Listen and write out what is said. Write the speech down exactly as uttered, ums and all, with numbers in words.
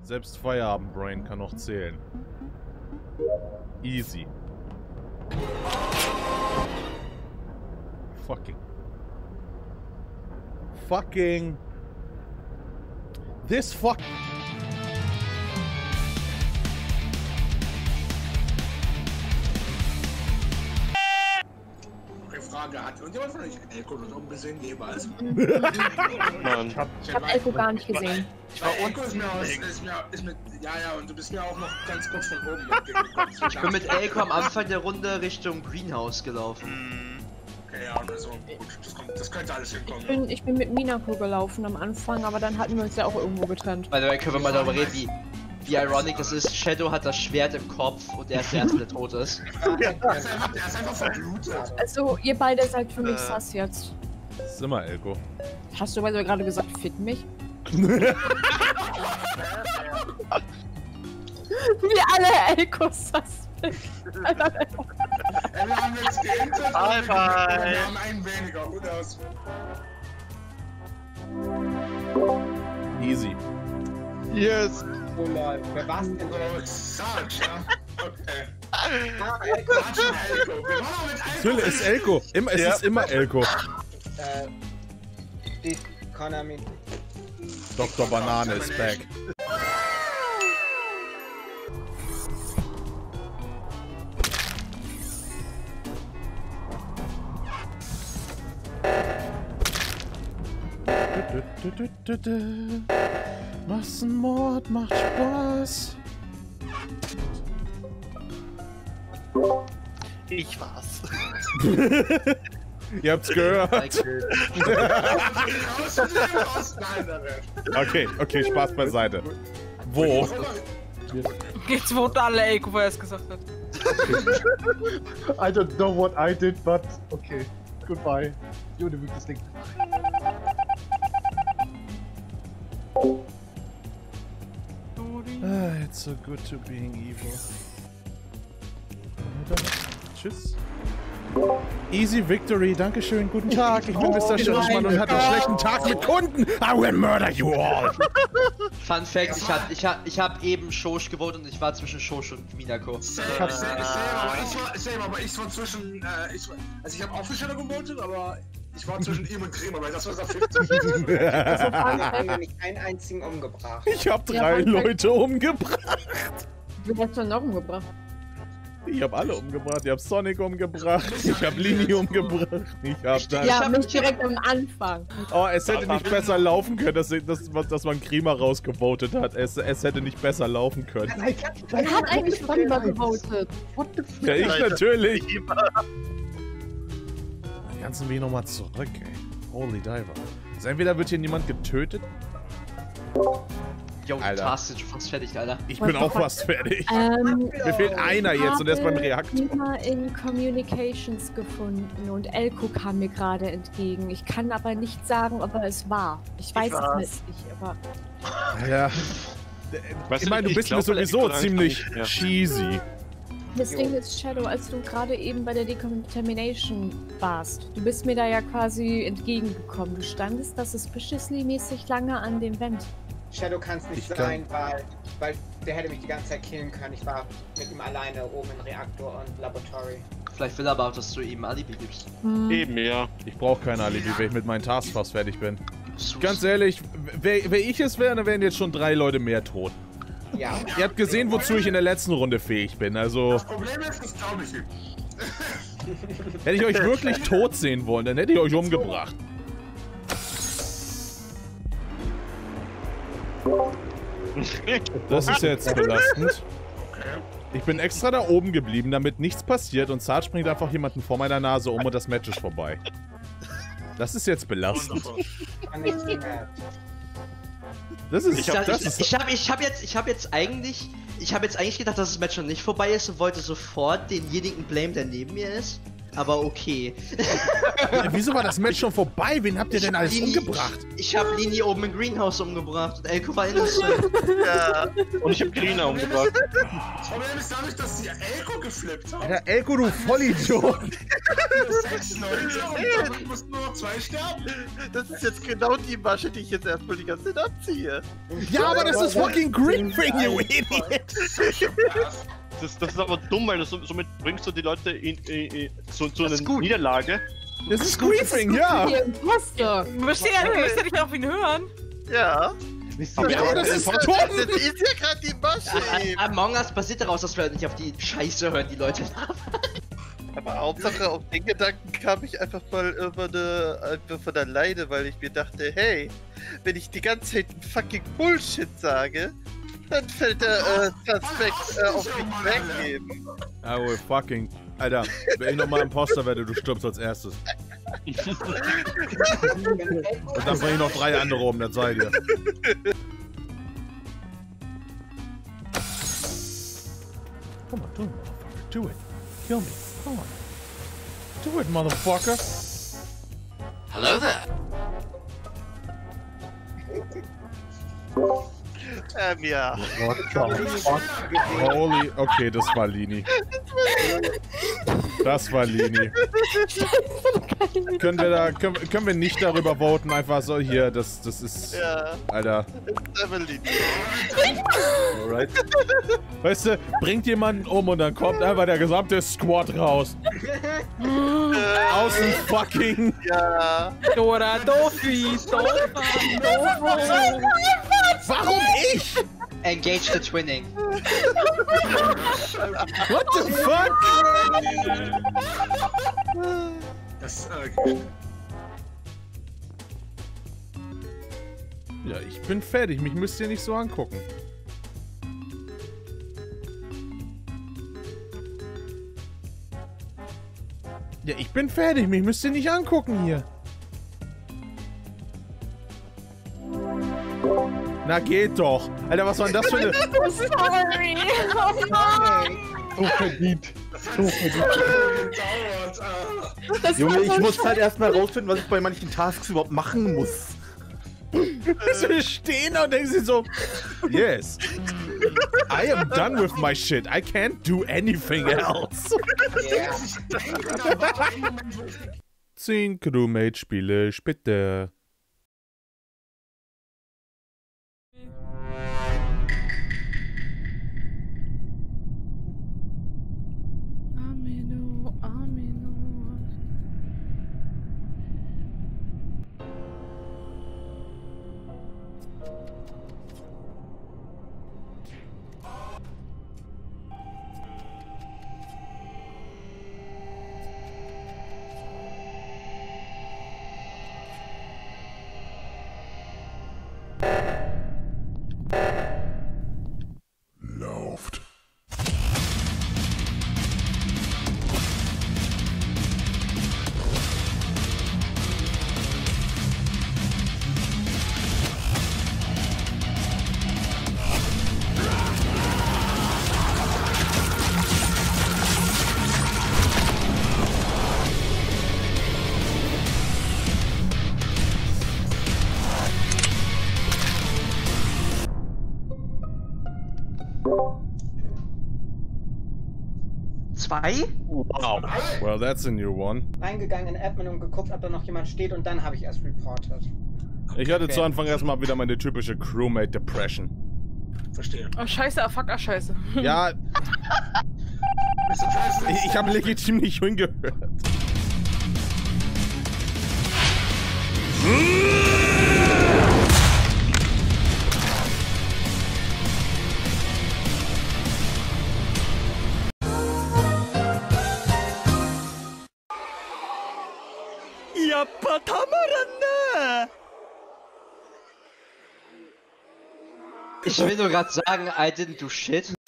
Selbst Feierabend-Brain kann noch zählen. Easy. Fucking. Fucking. This fuck. Frage, hat irgendjemand von euch Elko dort oben gesehen jeweils? Mann. Ich hab, ich hab Elko gar nicht gesehen. Ich war Elko ist mir, aus, ist, mir, ist mit, ja, ja, und du bist mir auch noch ganz kurz von oben entgegengekommen. Ich bin mit Elko am Anfang der Runde Richtung Greenhouse gelaufen. Okay, ja, also gut, das, kommt, das könnte alles hinkommen. Ich bin, ich bin mit Minako gelaufen am Anfang, aber dann hatten wir uns ja auch irgendwo getrennt. By the way, können wir mal darüber reden, wie, wie ironic das ist. Shadow hat das Schwert im Kopf und er ist der Erste, der tot ist. Der ist einfach, der ist einfach verblutet. Also, ihr beide seid für mich äh. sass jetzt. Das ist immer Elko. Hast du also gerade gesagt, fick mich? Wie alle Elkos sass sind. Ja, wir haben jetzt geintet, bye, bye. Wir haben einen weniger, gut aus. Easy. Yes. Oh lol, wer war's denn? Oh, Sarge, ja? Okay. Ah, Elko. Elko. Wir waren auch mit Elko. Natürlich ist Elko. Immer, es Ja. ist immer Elko. Äh, die Konami. Doktor Banane ist back. Massenmord macht Spaß. Ich war's. Ihr habt's gehört. Okay, okay, Spaß beiseite. Wo? Jetzt wurde alle Elko, wo er es gesagt hat. I don't know what I did, but okay. Goodbye. You the weakest thing. Ah, it's so good to being evil. Tschüss. Easy Victory, dankeschön, guten Tag. Ich bin Mister Schirschmann und hatte einen schlechten Tag mit Kunden. I will murder you all. Fun Fact, ich hab, ich hab, ich hab eben Shosh gewotet und ich war zwischen Shosh und Minako. Same, same, same, aber ich war, same, aber ich war zwischen, äh, ich war, also ich hab auch für Shadow gewotet, aber ich war zwischen ihm und Kremer, weil das war das fünfzig. Also haben wir nicht einen einzigen umgebracht. Ich hab drei Ja, Leute umgebracht. Wie hast du noch umgebracht? Ich hab alle umgebracht. Ich hab Sonic umgebracht. Ich hab Lini umgebracht. Ich hab dann... Ja, mich direkt am Anfang. Oh, es hätte nicht besser laufen können, dass, dass, dass man Kremer rausgevotet hat. Es, es hätte nicht besser laufen können. Wer hat eigentlich Faniba gewotet? Ja, ich natürlich. Die ganzen Wege nochmal zurück, ey. Holy Diver. Also entweder wird hier niemand getötet. Jo, Alter. Task ist schon fast fertig, Alter. Ich bin auch fast fertig. Ähm, Mir fehlt einer jetzt und der ist beim Reaktor. Ich habe in Communications gefunden und Elko kam mir gerade entgegen. Ich kann aber nicht sagen, ob er es war. Ich weiß es nicht, aber... Ja. Weißt Ich meine, du ich bist mir glaube, sowieso Elektrodrang ziemlich kann ich- ja. cheesy. Das Ding ist, Shadow, als du gerade eben bei der Decontamination warst, du bist mir da ja quasi entgegengekommen. Du standest da suspiciously-mäßig lange an dem Vent. Shadow kann es nicht Ich sein, weil, weil der hätte mich die ganze Zeit killen können. Ich war mit ihm alleine oben im Reaktor und Laboratory. Vielleicht will er aber auch, dass du ihm Alibi gibst. Hm. Eben, ja. Ich brauche kein Alibi, wenn ich mit meinen Tasks fast fertig bin. Sus. Ganz ehrlich, wäre wär ich es wäre, dann wären jetzt schon drei Leute mehr tot. Ja. Ihr habt gesehen, wozu ich in der letzten Runde fähig bin, also... Das Problem ist, das glaube ich ihm. Hätte ich euch wirklich tot sehen wollen, dann hätte ich euch umgebracht. Das ist jetzt belastend. Ich bin extra da oben geblieben, damit nichts passiert und Sarge bringt einfach jemanden vor meiner Nase um und das Match ist vorbei. Das ist jetzt belastend. Kann nicht mehr. Das ist... Ich, hab, das ich, ist ich, hab, ich hab jetzt, ich hab jetzt eigentlich, ich hab jetzt eigentlich gedacht, dass das Match noch nicht vorbei ist und wollte sofort denjenigen blame, der neben mir ist. aber okay. Wieso war das Match schon vorbei? Wen habt ihr denn alles Lini, umgebracht? Ich, ich hab Lini oben im Greenhouse umgebracht und Elko war innocent. Ja. Und ich hab Grina umgebracht. Das Problem ist dadurch, dass die Elko geflippt haben. Ja, Elko, du Vollidiot! Sechs Leute und damit mussten nur noch zwei sterben. Das ist jetzt genau die Masche, die ich jetzt erstmal die ganze Zeit abziehe. Ja, aber das ist fucking Griefing, you Idiot! Das, das ist aber dumm, weil das, somit bringst du die Leute in, in, in, zu, zu Das einer ist gut. Niederlage. Das ist Griefing, ja! Ihr Imposter. Müsst ihr ja müsst ihr nicht auf ihn hören? Ja. Aber ja, das ist das dumm! ist ja gerade die Masche eben. Among Us basiert daraus, dass wir nicht auf die Scheiße hören, die Leute haben. Aber Hauptsache auf den Gedanken kam ich einfach mal über eine, einfach von alleine, weil ich mir dachte, hey, wenn ich die ganze Zeit fucking Bullshit sage, dann fällt der äh, Suspekt äh, auf mich weg eben. I will fucking... Alter, wenn ich nochmal Imposter werde, du stirbst als erstes. Und dann bring ich noch drei andere um, das seid ihr. Come on, do it, motherfucker. Do it. Kill me. Come on. Do it, motherfucker. Hello there. Ähm, ja. What the fuck? Holy... Okay, das war Lini. Das war Lini. Können wir da... Können, können wir nicht darüber voten? Einfach so, hier, das, das ist... Ja. Alter. Emily. Alright. Weißt du, bringt jemanden um und dann kommt einfach der gesamte Squad raus. Aus dem fucking... Ja. Dora, Dofi, Dora, Dora. Warum ich? Engage the Twinning. What the fuck? Das, äh, Ja, ich bin fertig. Mich müsst ihr nicht so angucken. Ja, ich bin fertig. Mich müsst ihr nicht angucken hier. Na, geht doch. Alter, was war denn das für eine... Sorry. Oh nein. So verdient. So verdient. gedauert, ah. Das Junge, war ich so muss halt erstmal rausfinden, was ich bei manchen Tasks überhaupt machen muss. Sie stehen da und denken sie so... Yes. I am done with my shit. I can't do anything else. Ja. Ich denke, da war ein Moment, wo ich Zehn Crewmate-Spiele später. Amino, Amino. Lauft. Zwei? Wow. Well, that's a new one. Reingegangen in Admin und geguckt, ob da noch jemand steht und dann habe ich erst reported. Ich hatte Okay. zu Anfang erstmal wieder meine typische Crewmate Depression. verstehe. Oh, scheiße, ah, fuck, ah, scheiße. Ja, Mister President, ich, ich habe legitim nicht hingehört. Ich will nur gerade sagen, I didn't do shit.